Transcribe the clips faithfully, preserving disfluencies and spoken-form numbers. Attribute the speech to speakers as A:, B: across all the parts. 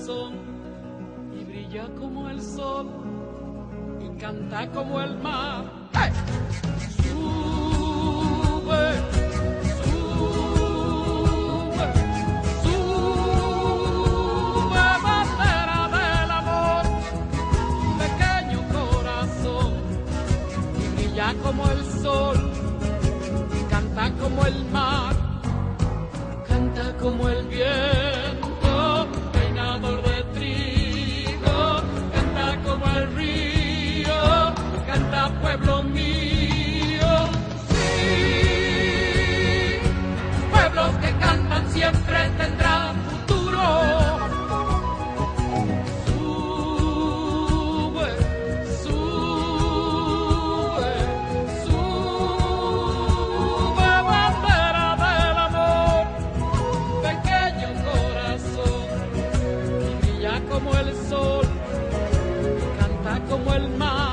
A: corazón y brilla como el sol y canta como el mar. ¡Hey! Sube, sube, sube, bandera del amor, pequeño corazón, y brilla como el sol, y canta como el mar, canta como el viento, peinador de trigo, canta como el río, canta pueblo mío. Sí, pueblos que cantan siempre tendrán futuro. Sube, sube, sube, bandera del amor, pequeño corazón, y brilla como el sol, y canta como el mar.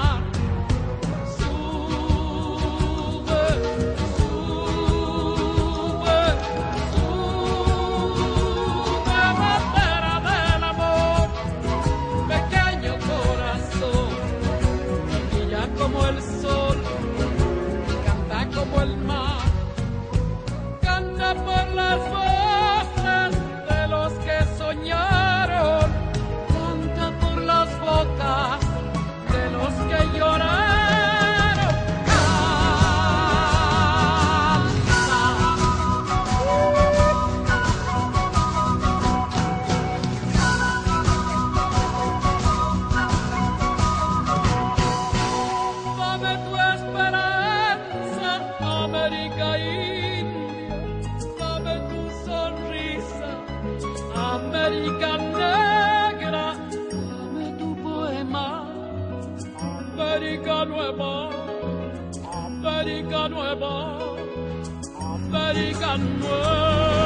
A: Como el sol, canta como el mar, canta por las voces de los que soñaron, canta por las bocas de los que lloraron. América India, dame tu sonrisa, América Negra, dame tu poema, América Nueva, América Nueva, América Nueva.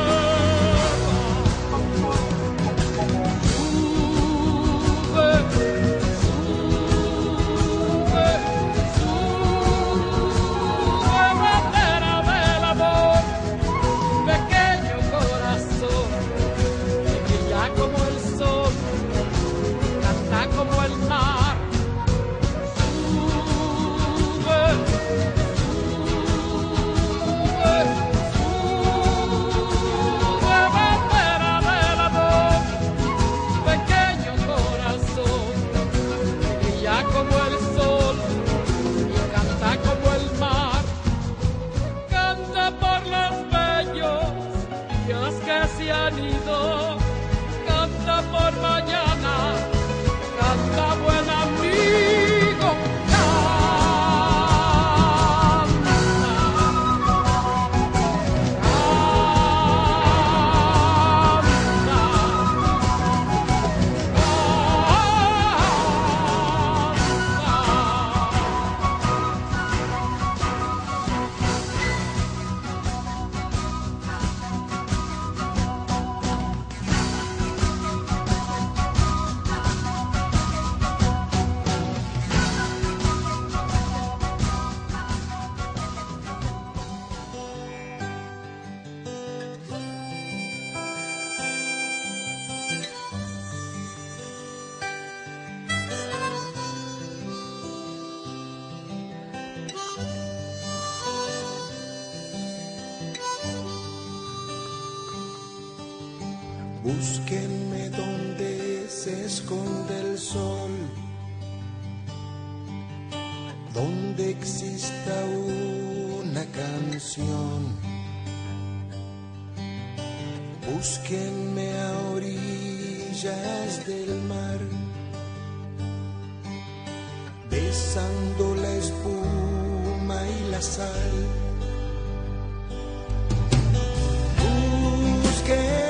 A: Como el mar, sube, sube, sube, bandera del amor, pequeño corazón, brilla como el sol y canta como el mar, canta por los bellos días que se han ido, canta por mañana. Canta, buen amigo, canta,
B: Búsquenme donde se esconde el sol, donde exista una canción. Búsquenme a orillas del mar, besando la espuma y la sal. Búsquenme,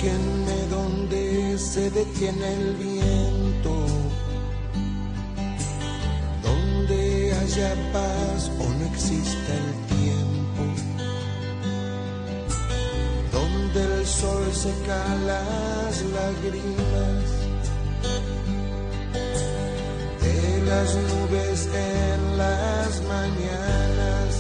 B: Búsquenme donde se detiene el viento, donde haya paz o no exista el tiempo, donde el sol seca las lágrimas de las nubes en las mañanas,